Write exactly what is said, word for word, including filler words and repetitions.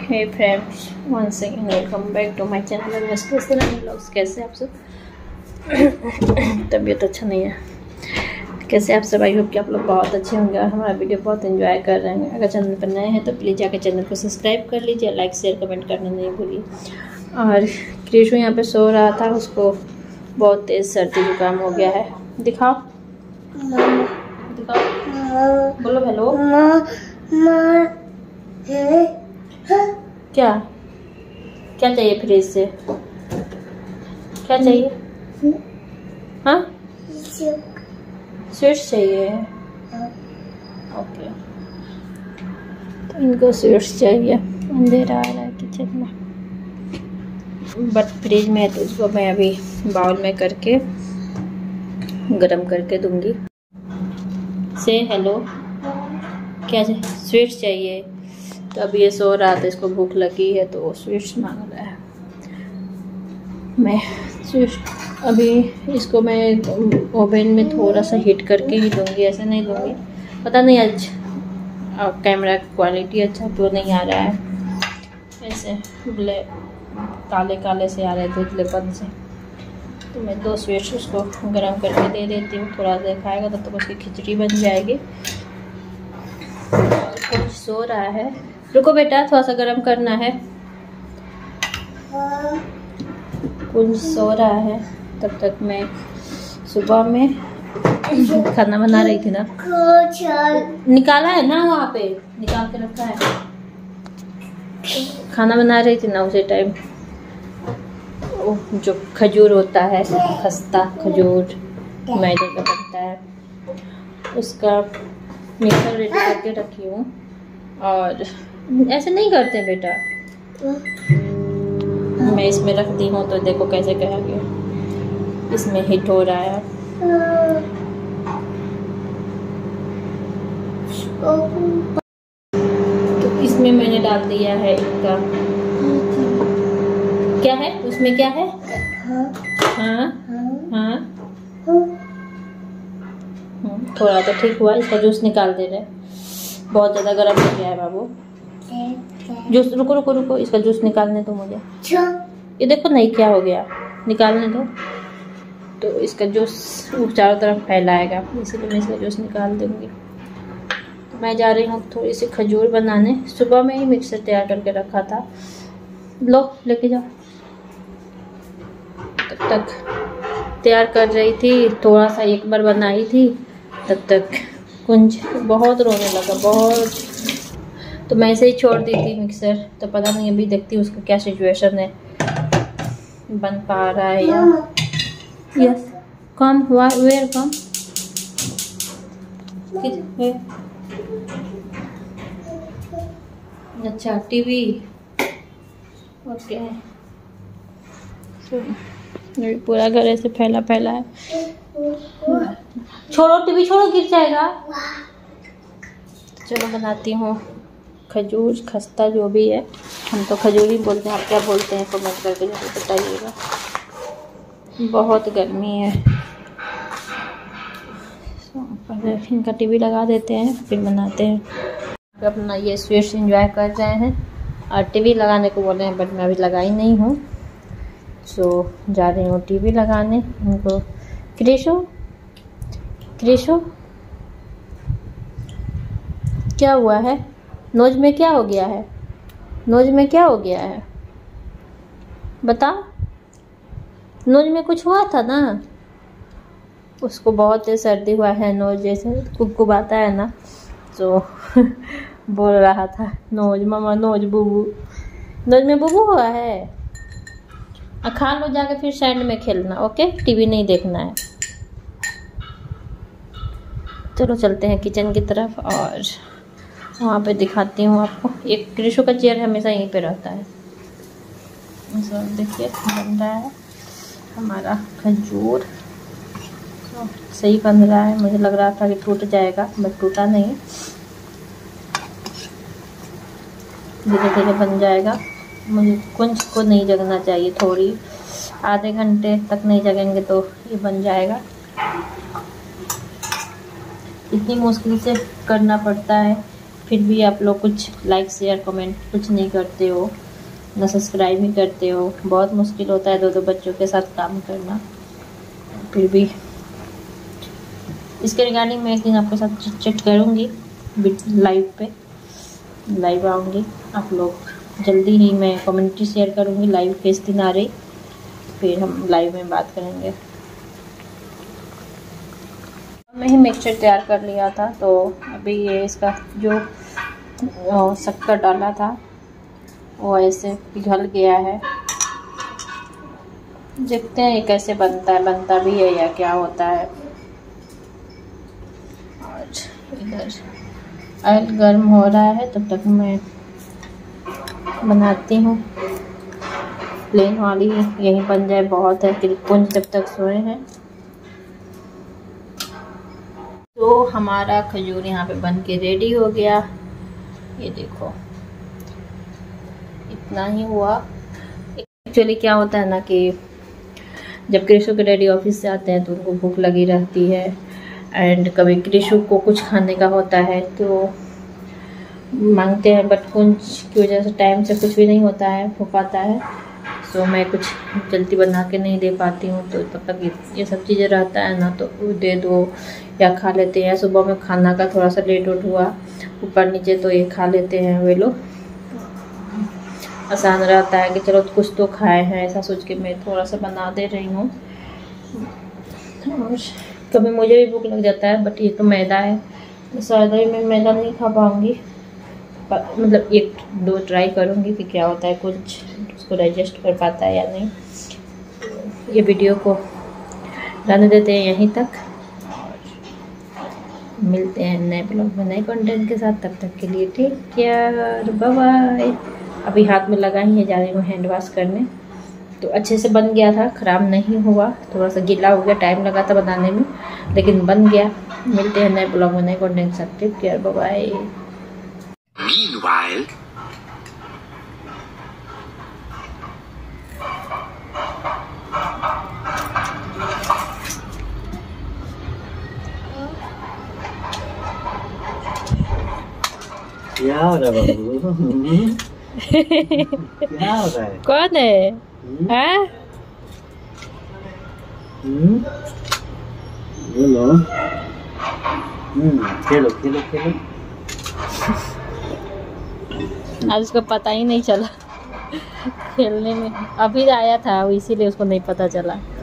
Hey friends, once again welcome back to my channel mister vlogs. कैसे आप सब? तबीयत अच्छा नहीं है। कैसे आप सब? आई होप कि आप लोग बहुत अच्छे होंगे और हमारा वीडियो बहुत एंजॉय कर रहे हैं। अगर चैनल पर नए हैं तो प्लीज़ जाकर चैनल को सब्सक्राइब कर लीजिए, लाइक शेयर कमेंट करना नहीं भूलिए। और क्रिशु यहाँ पे सो रहा था, उसको बहुत तेज़ सर्दी जुकाम हो गया है। दिखाओ दिखाओ, बोलो हेलो। क्या क्या चाहिए फ्रिज से? क्या चाहिए? हाँ, स्वीट्स चाहिए। ओके, तो इनको स्वीट्स चाहिए। अंधेरा आ रहा है किचन में, बट फ्रिज में है तो उसको मैं अभी बाउल में करके गरम करके दूंगी। से हेलो, क्या चाहिए? स्वीट्स चाहिए। तो अब ये सो रहा था, इसको भूख लगी है तो स्वीट्स मांग रहा है। मैं स्वीट्स अभी इसको मैं ओवन में थोड़ा सा हीट करके ही दूंगी, ऐसे नहीं दूंगी। पता नहीं आज कैमरा क्वालिटी अच्छा क्यों नहीं आ रहा है, ऐसे ब्लैक काले काले से आ रहे थे धुंधलेपन से। तो मैं दो स्वीट्स उसको गरम करके दे देती हूँ, थोड़ा सा खाएगा तब तक तो उसकी खिचड़ी बन जाएगी। कुछ सो रहा है, रुको बेटा थोड़ा सा गरम करना है। कुछ सो रहा है, तब तक मैं सुबह में खाना बना रही थी ना। निकाला है ना, वहाँ पे निकाल के रखा है। खाना बना रही थी ना, उसी टाइम जो खजूर होता है, खस्ता खजूर मैदे का बनता है, उसका मिक्सर रेडी करके रखी हूँ। और ऐसे नहीं करते बेटा, मैं इसमें रख दी हूँ तो देखो कैसे कहा गया। इसमें हिट हो रहा है। तो इसमें मैंने डाल दिया है इनका, क्या है उसमें, क्या है? हाँ हाँ, थोड़ा तो ठीक हुआ। इसका जूस निकाल दे रहे, बहुत ज़्यादा गर्म हो गया है बाबू। जूस रुको रुको रुको, इसका जूस निकालने दो मुझे। ये देखो नहीं क्या हो गया, निकालने दो। तो इसका जूस चारों तरफ फैलाएगा, इसलिए मैं इसका जूस निकाल दूंगी। तो मैं जा रही हूँ थोड़ी सी खजूर बनाने। सुबह में ही मिक्सर तैयार करके रखा था, लो लेके जाओ। तब तक तैयार कर रही थी, थोड़ा सा एक बार बनाई थी, तब तक कुंज बहुत रोने लगा बहुत। तो मैं ऐसे ही छोड़ दी थी मिक्सर। तो पता नहीं अभी देखती हूँ उसका क्या सिचुएशन है, बन पा रहा है या। यस कम हुआ, वेयर कम। अच्छा टीवी, ओके। पूरा घर ऐसे फैला फैला है। छोड़ो टीवी, छोड़ो गिर जाएगा। चलो बनाती हूँ खजूर खस्ता, जो भी है, हम तो खजूर ही बोलते हैं। आप क्या बोलते हैं कमेंट करके जरूर बताइएगा। बहुत गर्मी है, पहले इनका टीवी लगा देते हैं फिर बनाते हैं। अपना ये स्वीट्स एंजॉय कर रहे हैं और टीवी लगाने को बोले हैं, बट मैं अभी लगाई नहीं हूँ। सो जा रही हूँ टीवी लगाने उनको। क्रिशु क्रिशु क्या हुआ है? नोज में क्या हो गया है? नोज में क्या हो गया है बता। नोज में कुछ हुआ था ना, उसको बहुत तेज सर्दी हुआ है, नोज जैसे कुबकुबाता है ना, तो बोल रहा था नोज मामा, नोज बुबू, नोज में बुबू हुआ है। आ, खा लो जाके, फिर सैंड में खेलना, ओके? टीवी नहीं देखना है। चलो चलते हैं किचन की तरफ और वहाँ पे दिखाती हूँ आपको। एक क्रिशु का चेयर हमेशा यहीं पे रहता है। तो देखिए बन रहा है हमारा खजूर। तो सही बन रहा है, मुझे लग रहा था कि टूट जाएगा, बट टूटा नहीं, धीरे धीरे बन जाएगा। मुझे कुंज को नहीं जगना चाहिए, थोड़ी आधे घंटे तक नहीं जगेंगे तो ये बन जाएगा। इतनी मुश्किल से करना पड़ता है फिर भी आप लोग कुछ लाइक शेयर कमेंट कुछ नहीं करते हो, ना सब्सक्राइब ही करते हो। बहुत मुश्किल होता है दो दो बच्चों के साथ काम करना। फिर भी इसके रिगार्डिंग मैं एक दिन आपके साथ चिट चिट करूँगी लाइव पे, लाइव आऊँगी। आप लोग जल्दी ही मैं कम्युनिटी शेयर करूँगी लाइव किस दिन आ रही, फिर हम लाइव में बात करेंगे। मैं ही मिक्सचर तैयार कर लिया था, तो अभी ये इसका जो शक्कर डाला था वो ऐसे पिघल गया है। देखते हैं ये कैसे बनता है, बनता भी है या क्या होता है। इधर ऑयल गर्म हो रहा है, तब तक मैं बनाती हूँ। प्लेन वाली यही बन जाए बहुत है, कृतपुंज जब तक सोए हैं। तो हमारा खजूर यहाँ पे बन के रेडी हो गया। ये देखो इतना ही हुआ। एक्चुअली क्या होता है ना कि जब कृषु के डैडी ऑफिस से आते हैं तो उनको भूख लगी रहती है, एंड कभी कृषु को कुछ खाने का होता है तो मांगते हैं, बट कुंज की वजह से टाइम से कुछ भी नहीं होता है, हो पाता है। सो मैं कुछ जल्दी बना के नहीं दे पाती हूँ, तो तब तक ये, ये सब चीज़ें रहता है ना, तो दे दो या खा लेते हैं। सुबह में खाना का थोड़ा सा लेट उठ हुआ ऊपर नीचे, तो ये खा लेते हैं वे लोग। आसान रहता है कि चलो कुछ तो खाए हैं, ऐसा सोच के मैं थोड़ा सा बना दे रही हूँ। और कभी मुझे भी भूख लग जाता है, बट ये तो मैदा है, शायद ही मैं मैदा नहीं खा पाऊँगी। मतलब एक दो ट्राई करूँगी कि क्या होता है, कुछ उसको डाइजेस्ट कर पाता है या नहीं। ये वीडियो को रहने देते हैं यहीं तक, और मिलते हैं नए ब्लॉग में नए कंटेंट के साथ। तब तक के लिए टेक केयर, बाय बाय। अभी हाथ में लगा ही है, जा रही हूँ हैंड वॉश करने। तो अच्छे से बन गया था, ख़राब नहीं हुआ, थोड़ा सा गीला हो गया, टाइम लगा था बनाने में, लेकिन बन गया। मिलते हैं नए ब्लॉग में नए कंटेंट के साथ। Take care, bye bye. Meanwhile, क्या हो रहा है बाबू? क्या हो रहा है? कौन है? हाँ? हम्म, बोलो। हम्म, खेलो खेलो खेलो। आज उसको पता ही नहीं चला खेलने में, अभी आया था इसीलिए उसको नहीं पता चला।